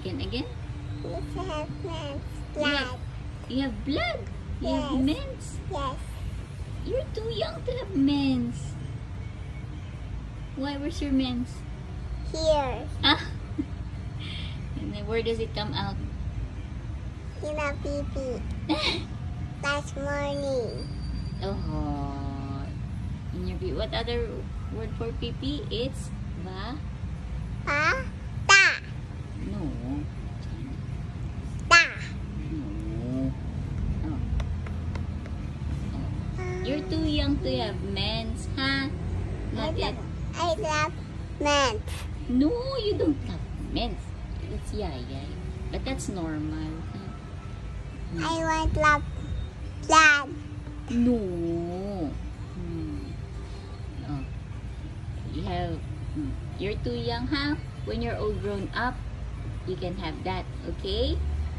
Again. You have mens. You have blood. You have Yes. mens. Yes. You're too young to have mens. Why? Where's your mens? Here. Ah. And then where does it come out? In a pee-pee. Last morning. Oh. In your pee. What other word for pee-pee? It's Ta. No. Ta. No. Oh. You're too young to have mens, huh? Not yet. I love mens. No, you don't have mens. It's yaya. But that's normal. Huh? I want love blood. No. Oh. You have. You're too young, huh? When you're all grown up, you can have that, okay?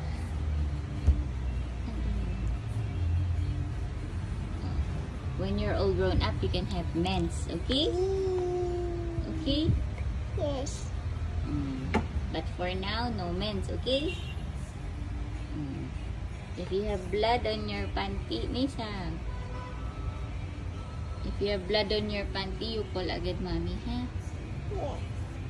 When you're all grown up, you can have mens, okay? Okay? Yes. But for now, no mens, okay? If you have blood on your panty, Nisa. If you have blood on your panty, you call agad mommy, ha? Yes.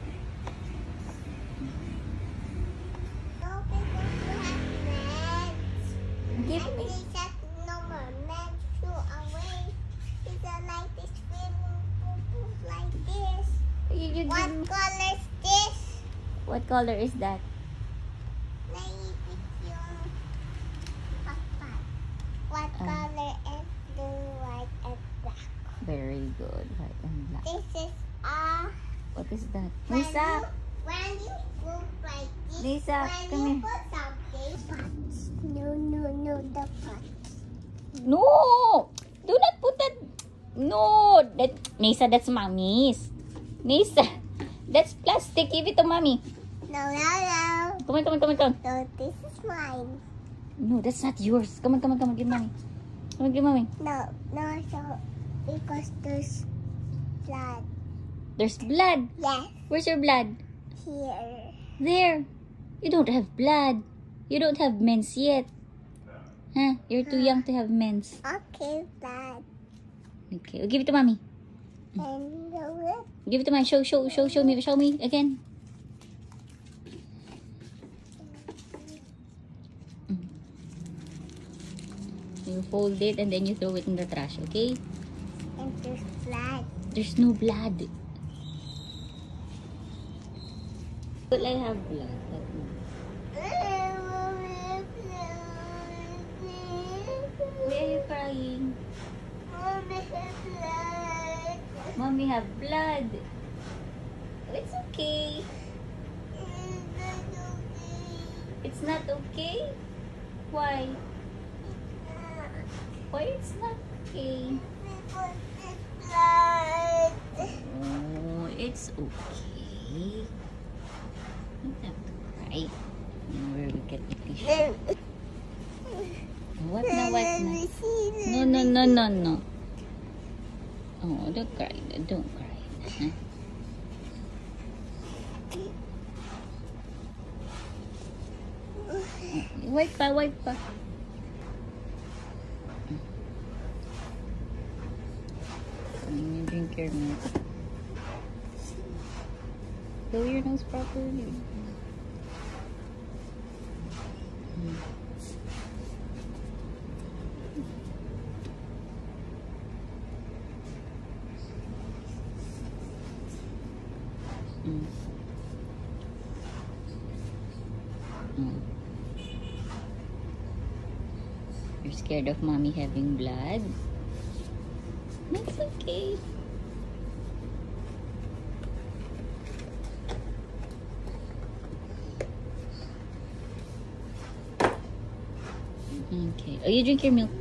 Give me. No more mens. Threw away. It's like this swimming pool like this. You What give me. color is this? What color is that? Naipit yung pakpak. What color is blue, white, and black? Very good. White and black. This is What is that? when Nisa! when you put like this. Nisa, when come you here. put something. Pots. No, the pots. No! Do not put that. No! Nisa, that's mommy's. Nisa, that's plastic. Give it to mommy. No. Come on. No, this is mine. No, that's not yours. Come on. Give mommy. Come on, give mommy. No, so because there's blood. There's blood. Yes, Where's your blood? here. There. You don't have blood. You don't have mens yet. Huh? You're too young to have mens. Okay, blood. Okay. Give it to mommy. And the whip. Give it to mommy. Show me again. You fold it and then you throw it in the trash, okay? And there's blood. There's no blood. Will I have blood? Why are you crying? Mommy have blood. It's okay. It's not okay? Why? Why it's not okay? Oh, it's okay. You don't have to cry. Where we get the tissue? What na? No. Oh, don't cry. Don't cry. Huh? Wipe pa. You drink your milk. Blow your nose properly. You're scared of mommy having blood? That's okay. Okay. Oh, you drink your milk.